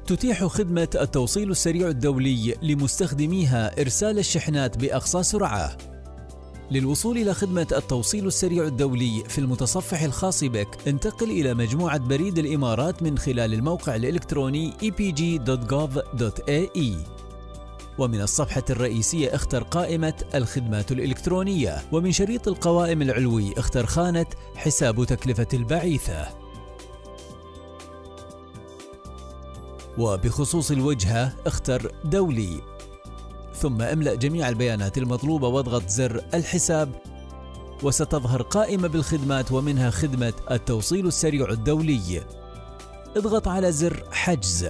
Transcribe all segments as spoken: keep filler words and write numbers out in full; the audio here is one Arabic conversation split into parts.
تتيح خدمة التوصيل السريع الدولي لمستخدميها إرسال الشحنات بأقصى سرعة. للوصول إلى خدمة التوصيل السريع الدولي في المتصفح الخاص بك، انتقل إلى مجموعة بريد الإمارات من خلال الموقع الإلكتروني إي بي جي دوت جوف دوت إيه إي، ومن الصفحة الرئيسية اختر قائمة الخدمات الإلكترونية، ومن شريط القوائم العلوي اختر خانة حساب تكلفة البعيثة. وبخصوص الوجهة اختر دولي، ثم املأ جميع البيانات المطلوبة واضغط زر الحساب، وستظهر قائمة بالخدمات ومنها خدمة التوصيل السريع الدولي. اضغط على زر حجز،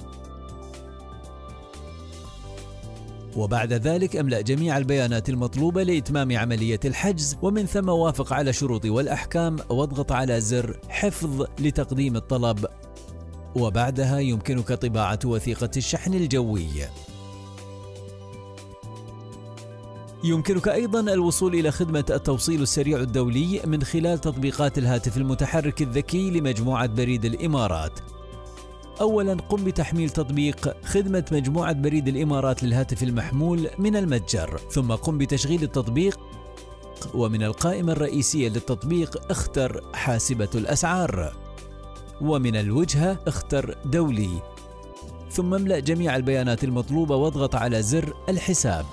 وبعد ذلك املأ جميع البيانات المطلوبة لإتمام عملية الحجز، ومن ثم وافق على الشروط والأحكام واضغط على زر حفظ لتقديم الطلب، وبعدها يمكنك طباعة وثيقة الشحن الجوي. يمكنك أيضاً الوصول إلى خدمة التوصيل السريع الدولي من خلال تطبيقات الهاتف المتحرك الذكي لمجموعة بريد الإمارات. أولاً قم بتحميل تطبيق خدمة مجموعة بريد الإمارات للهاتف المحمول من المتجر، ثم قم بتشغيل التطبيق، ومن القائمة الرئيسية للتطبيق اختر حاسبة الأسعار، ومن الوجهة اختر دولي، ثم املأ جميع البيانات المطلوبة واضغط على زر الحساب.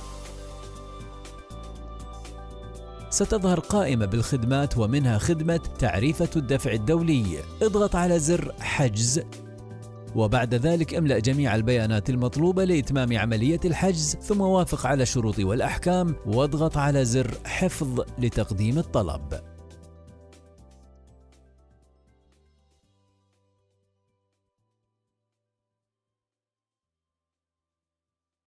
ستظهر قائمة بالخدمات ومنها خدمة تعريفة الدفع الدولي. اضغط على زر حجز، وبعد ذلك املأ جميع البيانات المطلوبة لإتمام عملية الحجز، ثم وافق على الشروط والأحكام واضغط على زر حفظ لتقديم الطلب.